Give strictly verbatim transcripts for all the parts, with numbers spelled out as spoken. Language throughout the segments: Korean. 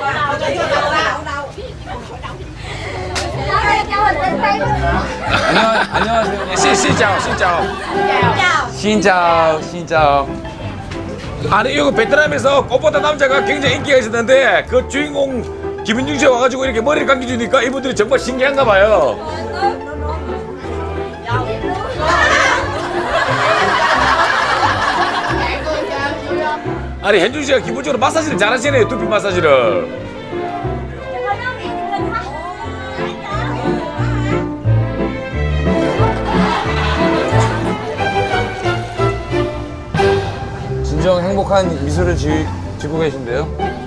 안녕하세요. 신짜오, 신짜오. 신짜오, 신짜오. 아니 이거 베트남에서 꽃보다 남자가 굉장히 인기가 있었는데 그 주인공 김윤중 씨가 와가지고 이렇게 머리를 감겨주니까 이분들이 정말 신기한가 봐요. 아니 현중 씨가 기본적으로 마사지를 잘하시네요. 두피 마사지를. 진정 행복한 미소를 지, 짓고 계신데요.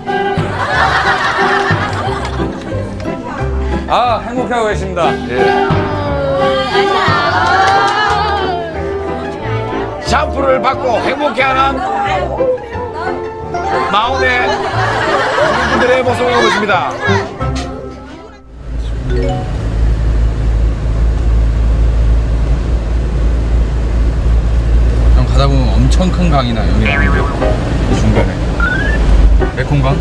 아 행복하고 계십니다. 예. 샴푸를 받고 행복해하는 마운의 분들의 모습을 보십니다. 가다 보면 엄청 큰 강이 나요. 여기 나오는데 중간에 메콩강?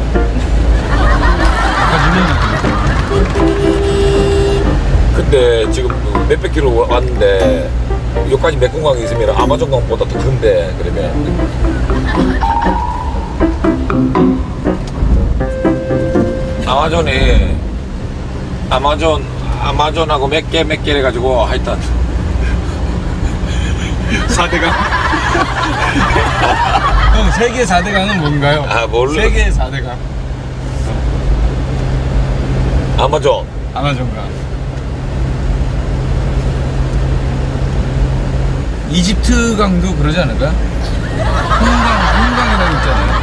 아까 유명했던 근데 지금 몇백 킬로 왔는데 여기까지 메콩강이 있으면 아마존강보다 더 큰데 그러면 아마존이 아마존 아마존하고 몇 개 몇 개 해가지고 하여튼 사대강? 형, 세계 사대강은 뭔가요? 아, 몰라. 세계 사대강. 아마존. 아마존강. 이집트 강도 그러지 않을까? 홍강, 홍강이라고 있잖아요.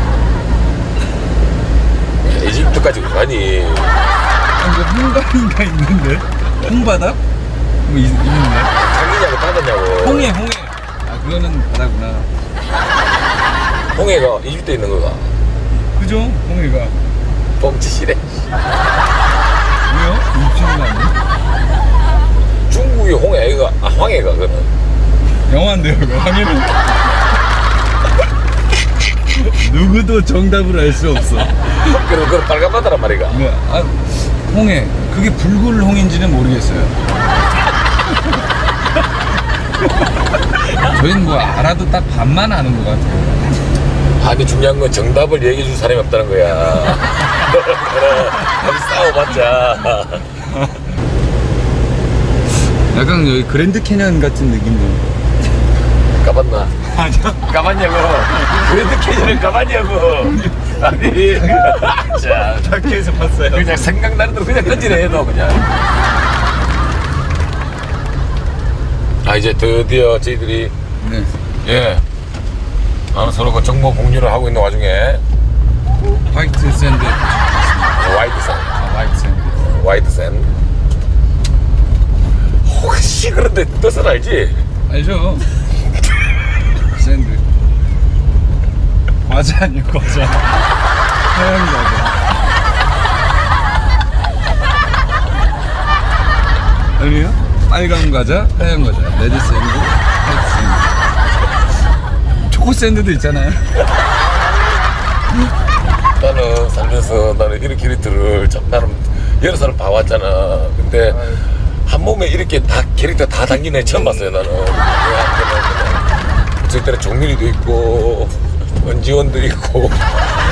이집트까지 가니. 아, 이거 홍강인가 있는데? 홍바다? 뭐 있, 있는데? 자기냐고 바다냐고. 홍해, 홍해. 아, 그거는 바다구나. 홍해가 이집트에 있는 거가. 그죠? 홍해가. 뻥치시래. 왜요? 이집트 있는 거 아니에요? 중국이 홍해가, 아, 황해가, 그거는. 영화인데요, 그거. 황해는. 누구도 정답을 알 수 없어. 그럼 그건 빨간 바다란 말이가. 네, 아, 홍해. 그게 붉을홍인지는 모르겠어요. 저희는 뭐 알아도 딱 반만 아는 것 같아요. 아니 중요한 건 정답을 얘기해 줄 사람이 없다는 거야. 한번 싸워봤자. 약간 여기 그랜드 캐년 같은 느낌도. 까봤나? 아니요. 까봤냐고. 그랜드 캐년을 까봤냐고. 아니. 자, 학교에서 봤어요. 그냥 생각나는 대로 그냥 던지네 해도 그냥. 아 이제 드디어 저희들이 네. 예. 아, 서로 그 정보 공유를 하고 있는 와중에 화이트 샌드. 화이트 샌드. 아, 화이트 샌드. 화이트 샌드. 혹시 그런데 뜻은 알지? 알죠? 샌드. 과자 아니요, 과자. 하얀 과자. 아니요? 빨간 과자, 하얀 과자. 레드 샌드, 화이트 샌드. 초코 샌드도 있잖아요. 나는 살면서 나는 이런 캐릭터를 참 나름 여러 사람 봐왔잖아. 근데 한 몸에 이렇게 다 캐릭터 다 담긴 애 처음 봤어요 나는. 저희 때는 정민이도 있고 은지원도 있고